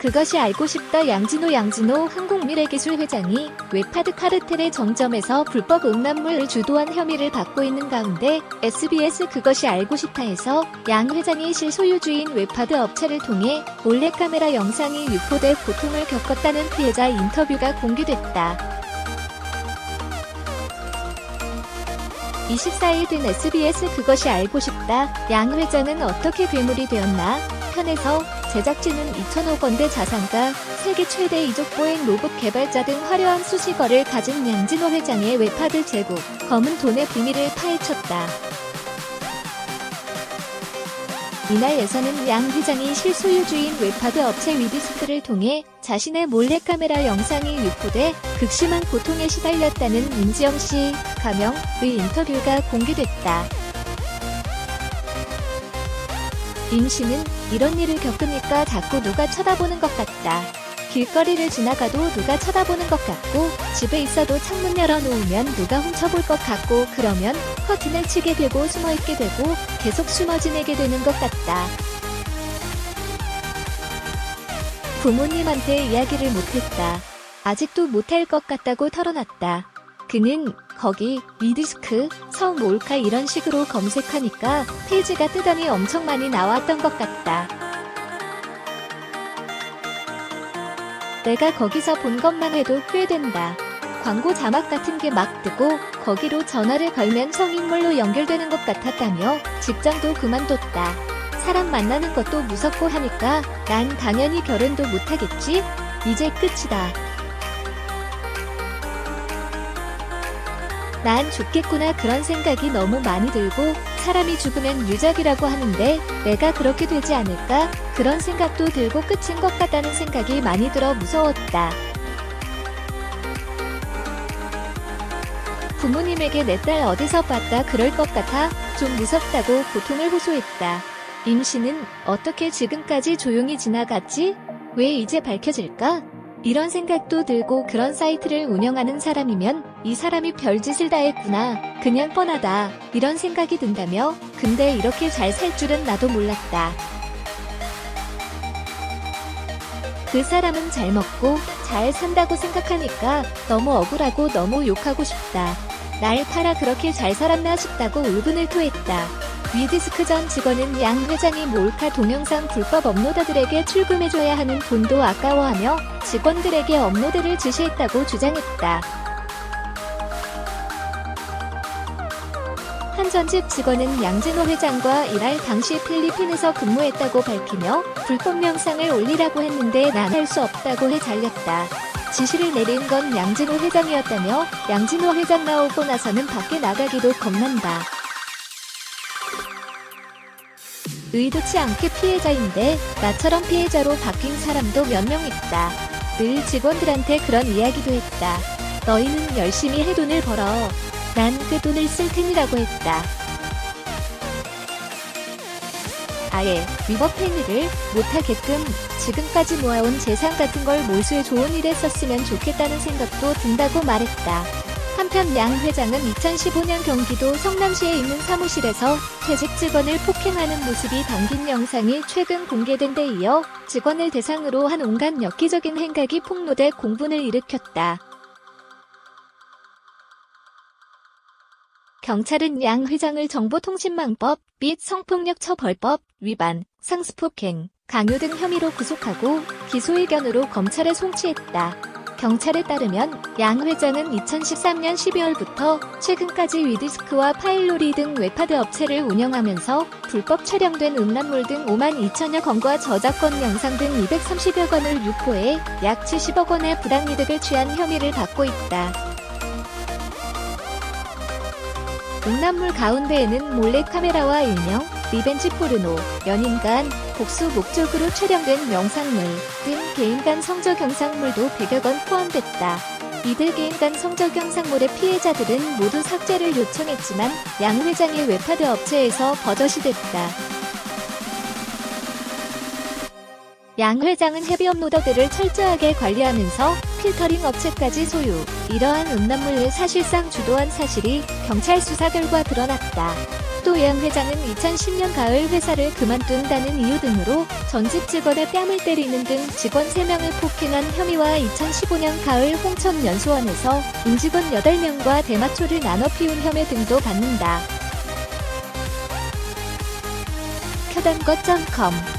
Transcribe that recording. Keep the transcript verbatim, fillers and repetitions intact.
그것이 알고 싶다. 양진호 양진호 한국미래기술 회장이 웹하드 카르텔의 정점에서 불법 음란물을 주도한 혐의를 받고 있는 가운데 에스비에스 그것이 알고 싶다에서 양 회장이 실소유주인 웹하드 업체를 통해 몰래카메라 영상이 유포돼 고통을 겪었다는 피해자 인터뷰가 공개됐다. 이십사일 된 에스비에스 그것이 알고 싶다. 양 회장은 어떻게 괴물이 되었나? 편에서 제작진은 이천억 원대 자산가, 세계 최대 이족보행 로봇 개발자 등 화려한 수식어를 가진 양진호 회장의 웹하드 제국, 검은 돈의 비밀을 파헤쳤다. 이날에서는 양 회장이 실소유주인 웹하드 업체 위디스크를 통해 자신의 몰래카메라 영상이 유포돼 극심한 고통에 시달렸다는 임지영 씨, 가명의 인터뷰가 공개됐다. 임 씨는 이런 일을 겪으니까 자꾸 누가 쳐다보는 것 같다. 길거리를 지나가도 누가 쳐다보는 것 같고 집에 있어도 창문 열어놓으면 누가 훔쳐볼 것 같고 그러면 커튼을 치게 되고 숨어있게 되고 계속 숨어 지내게 되는 것 같다. 부모님한테 이야기를 못했다. 아직도 못할 것 같다고 털어놨다. 그는 거기 위디스크, 서 몰카 이런 식으로 검색하니까 페이지가 뜨더니 엄청 많이 나왔던 것 같다. 내가 거기서 본 것만 해도 후회된다. 광고 자막 같은 게 막 뜨고 거기로 전화를 걸면 성인물로 연결되는 것 같았다며 직장도 그만뒀다. 사람 만나는 것도 무섭고 하니까 난 당연히 결혼도 못하겠지? 이제 끝이다. 난 죽겠구나 그런 생각이 너무 많이 들고 사람이 죽으면 유적이라고 하는데 내가 그렇게 되지 않을까? 그런 생각도 들고 끝인 것 같다는 생각이 많이 들어 무서웠다. 부모님에게 내 딸 어디서 봤다 그럴 것 같아 좀 무섭다고 고통을 호소했다. 임 씨는 어떻게 지금까지 조용히 지나갔지? 왜 이제 밝혀질까? 이런 생각도 들고 그런 사이트를 운영하는 사람이면 이 사람이 별짓을 다 했구나. 그냥 뻔하다. 이런 생각이 든다며 근데 이렇게 잘 살 줄은 나도 몰랐다. 그 사람은 잘 먹고 잘 산다고 생각하니까 너무 억울하고 너무 욕하고 싶다. 날 팔아 그렇게 잘 살았나 싶다고 울분을 토했다. 위디스크 전 직원은 양 회장이 몰카 동영상 불법 업로더들에게 출금해줘야 하는 돈도 아까워하며 직원들에게 업로드를 지시했다고 주장했다. 한 전직 직원은 양진호 회장과 일할 당시 필리핀에서 근무했다고 밝히며 불법 영상을 올리라고 했는데 난 할 수 없다고 해 잘렸다. 지시를 내린 건 양진호 회장이었다며 양진호 회장 나오고 나서는 밖에 나가기도 겁난다. 의도치 않게 피해자인데 나처럼 피해자로 바뀐 사람도 몇 명 있다. 늘 직원들한테 그런 이야기도 했다. 너희는 열심히 해 돈을 벌어. 난 그 돈을 쓸 테니라고 했다. 아예 위법 행위를 못하게끔 지금까지 모아온 재산 같은 걸 몰수해 좋은 일에 썼으면 좋겠다는 생각도 든다고 말했다. 한편 양 회장은 이천십오 년 경기도 성남시에 있는 사무실에서 퇴직 직원을 폭행하는 모습이 담긴 영상이 최근 공개된 데 이어 직원을 대상으로 한 온갖 엽기적인 행각이 폭로돼 공분을 일으켰다. 경찰은 양 회장을 정보통신망법 및 성폭력처벌법 위반, 상습폭행, 강요 등 혐의로 구속하고 기소 의견으로 검찰에 송치했다. 경찰에 따르면 양 회장은 이천십삼 년 십이월부터 최근까지 위디스크와 파일놀이 등 웹하드 업체를 운영하면서 불법 촬영된 음란물 등 오만 이천여 건과 저작권 영상 등 이백삼십여 건을 유포해 약 칠십억 원의 부당이득을 취한 혐의를 받고 있다. 음란물 가운데에는 몰래카메라와 일명, 리벤지 포르노, 연인 간, 복수 목적으로 촬영된 영상물 등 개인 간 성적 영상물도 백여 건 포함됐다. 이들 개인 간 성적 영상물의 피해자들은 모두 삭제를 요청했지만 양 회장의 웹하드 업체에서 버젓이 됐다. 양 회장은 헤비 업로더들을 철저하게 관리하면서 필터링 업체까지 소유, 이러한 음란물을 사실상 주도한 사실이 경찰 수사 결과 드러났다. 서도양 회장은 이천십 년 가을 회사를 그만둔다는 이유 등으로 전직 직원의 뺨을 때리는 등 직원 세 명을 폭행한 혐의와 이천십오 년 가을 홍천연수원에서 임직원 여덟 명과 대마초를 나눠 피운 혐의 등도 받는다. 켜단것 닷컴